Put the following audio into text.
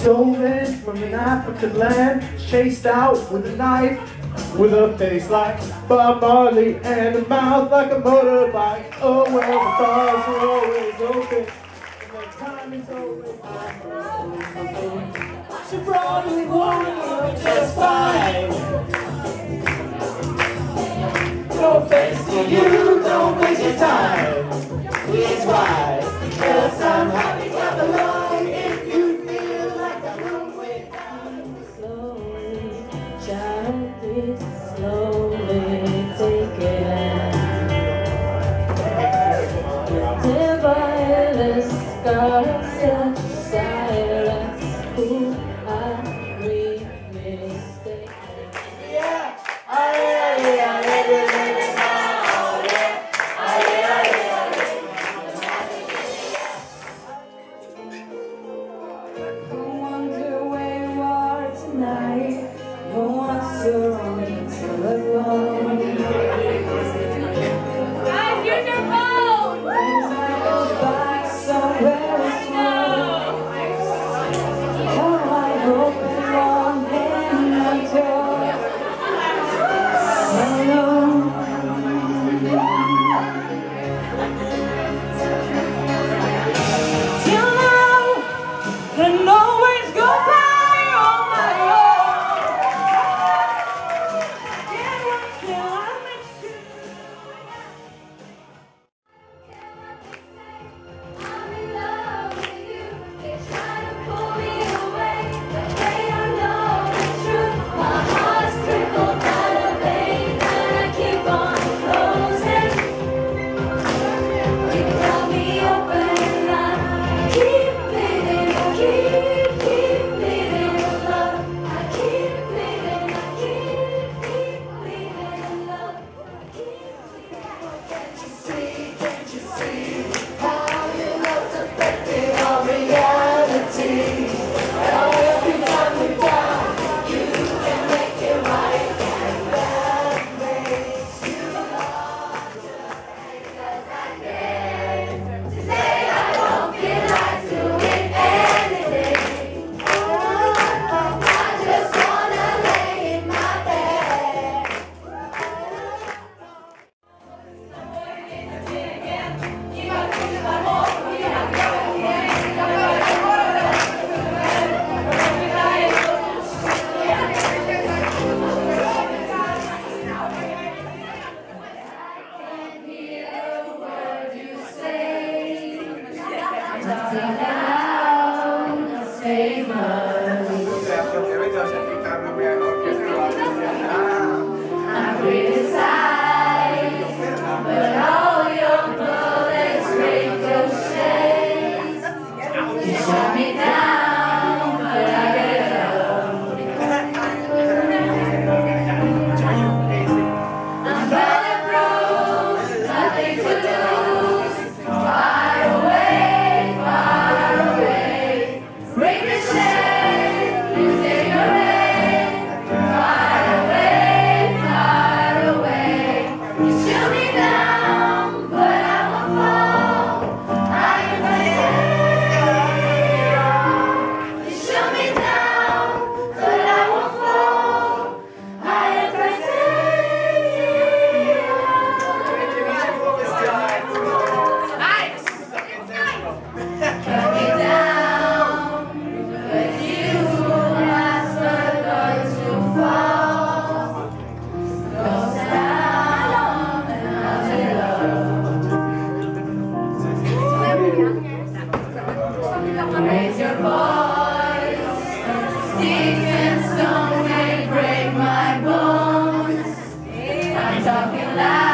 Stolen from an African land, chased out with a knife, with a face like Bob Marley and a mouth like a motorbike. Oh well, the doors are always open, and the time is always she probably won't look just fine. No offense to you, don't waste your time. Please why? Because I'm happy clap along if you feel like I'm wrong with slowly, child, please slowly take it in. Divided scars and silence, who I really mistake. yeah. No one's surrounded to alone. Guys, use your phone! Things might go by so very slow. Oh, I hope it won't end until alone. Till now, and always go back. Raise your voice. Sticks and stones may break my bones. I'm talking loud.